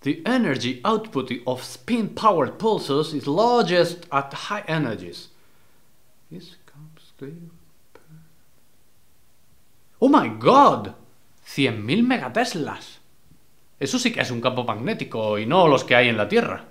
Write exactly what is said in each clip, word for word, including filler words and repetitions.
The energy output of spin-powered pulsars is largest at high energies. This comes clear. ¡Oh my god! cien mil megateslas. Eso sí que es un campo magnético y no los que hay en la Tierra.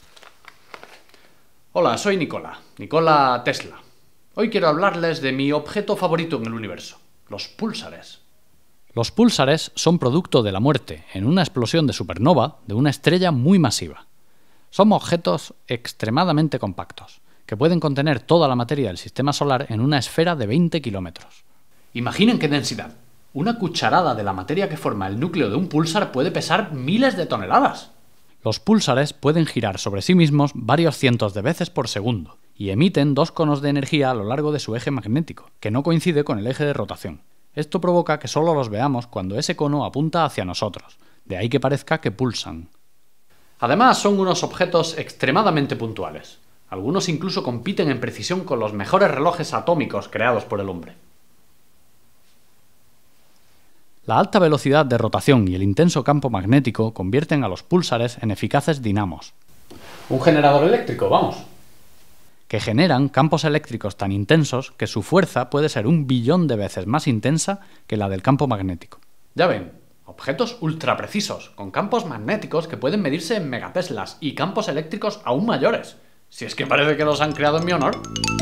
Hola, soy Nikola, Nikola Tesla. Hoy quiero hablarles de mi objeto favorito en el universo, los púlsares. Los púlsares son producto de la muerte, en una explosión de supernova, de una estrella muy masiva. Son objetos extremadamente compactos, que pueden contener toda la materia del sistema solar en una esfera de veinte kilómetros. Imaginen qué densidad. Una cucharada de la materia que forma el núcleo de un púlsar puede pesar miles de toneladas. Los púlsares pueden girar sobre sí mismos varios cientos de veces por segundo y emiten dos conos de energía a lo largo de su eje magnético, que no coincide con el eje de rotación. Esto provoca que solo los veamos cuando ese cono apunta hacia nosotros, de ahí que parezca que pulsan. Además, son unos objetos extremadamente puntuales. Algunos incluso compiten en precisión con los mejores relojes atómicos creados por el hombre. La alta velocidad de rotación y el intenso campo magnético convierten a los púlsares en eficaces dinamos. Un generador eléctrico, vamos. Que generan campos eléctricos tan intensos que su fuerza puede ser un billón de veces más intensa que la del campo magnético. Ya ven, objetos ultra precisos, con campos magnéticos que pueden medirse en megateslas y campos eléctricos aún mayores. Si es que parece que los han creado en mi honor.